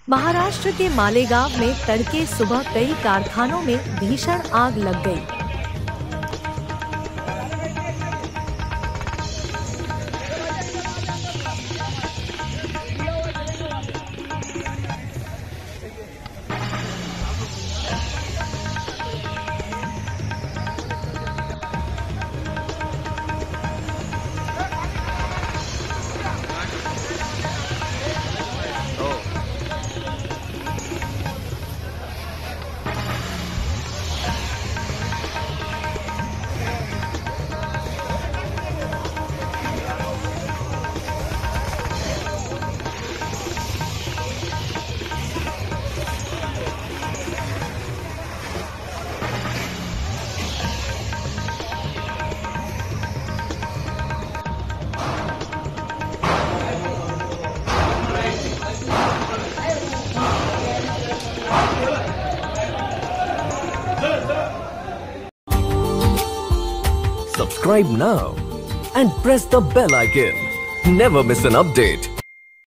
महाराष्ट्र के मालेगांव में तड़के सुबह कई कारखानों में भीषण आग लग गई। Subscribe now and press the bell icon. Never miss an update.